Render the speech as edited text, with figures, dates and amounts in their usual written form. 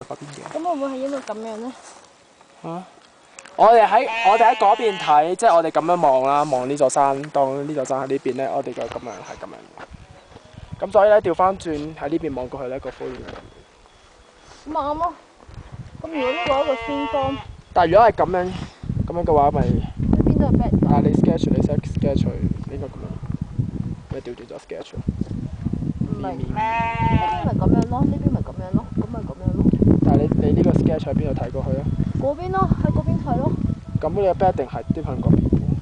嗰邊嘅。 咁會唔會係因為咁樣咧？ 啊！我哋喺嗰邊睇，即係我哋咁樣望啦，望呢座山，當呢座山喺呢邊咧，我哋就咁樣係咁樣。咁所以咧，調翻轉喺呢邊望過去咧，個灰面係咁。 咁咪啱咯。咁如果呢個係一個先鋒， 但係如果係咁樣嘅話，咪呢邊都係 bad 㗎。 你 sketch 應該咁樣，你調轉咗 sketch。 唔係，呢邊咪咁樣咯，呢邊咪咁樣咯，咁咪咁樣咯。 但係你呢個 sketch 喺邊度睇過去啊？ 嗰邊咯，喺嗰邊睇咯。 咁你嘅 bed 一定係啲向嗰邊。